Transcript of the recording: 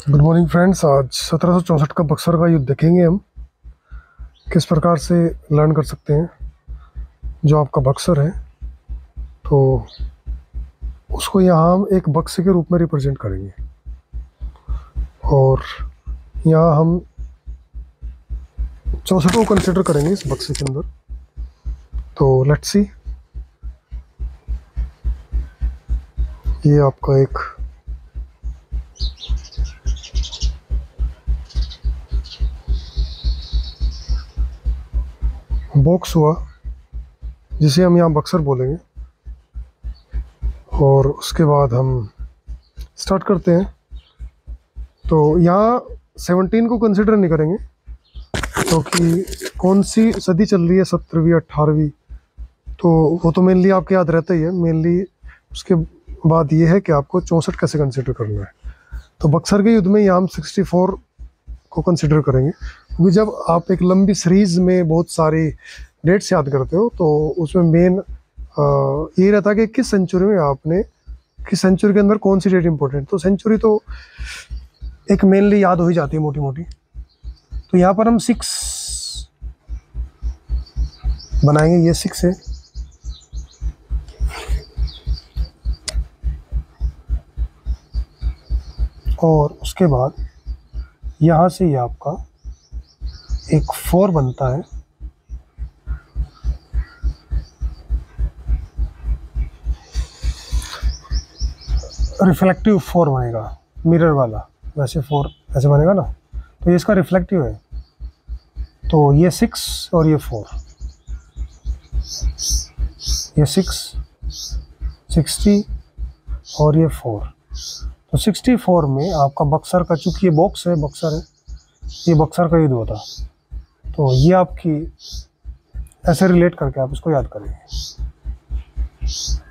Good morning friends. आज 1764 का बक्सर का युद्ध देखेंगे हम, किस प्रकार से लर्न कर सकते हैं। जो आपका बक्सर है तो उसको यहाँ हम एक बक्से के रूप में रिप्रेजेंट करेंगे और यहाँ हम 64 को कंसिडर करेंगे इस बक्से के अंदर। तो लेट्स सी, ये आपका एक बॉक्स हुआ जिसे हम यहाँ बक्सर बोलेंगे और उसके बाद हम स्टार्ट करते हैं। तो यहाँ 17 को कंसिडर नहीं करेंगे क्योंकि कौन सी सदी चल रही है, 17वीं 18वीं, तो वो तो मेनली आपके याद रहता ही है। मेनली उसके बाद ये है कि आपको 64 कैसे कंसिडर करना है। तो बक्सर के युद्ध में यहाँ हम 64 को कंसिडर करेंगे क्योंकि जब आप एक लंबी सीरीज में बहुत सारी डेट्स याद करते हो तो उसमें मेन ये रहता है कि किस सेंचुरी में आपने, किस सेंचुरी के अंदर कौन सी डेट इंपॉर्टेंट। तो सेंचुरी तो एक मेनली याद हो ही जाती है मोटी मोटी। तो यहाँ पर हम 6 बनाएंगे, ये 6 है। और उसके बाद यहाँ से ये आपका एक 4 बनता है। रिफ्लेक्टिव 4 बनेगा, मिरर वाला। वैसे 4 ऐसे बनेगा ना, तो ये इसका रिफ्लेक्टिव है। तो ये 6 और ये 4, ये 6 60 और ये 4। तो 64 में आपका बक्सर का, चूंकि ये बॉक्स है, बक्सर है, ये बक्सर का युद्ध होता। तो ये आपकी ऐसे रिलेट करके आप इसको याद करेंगे।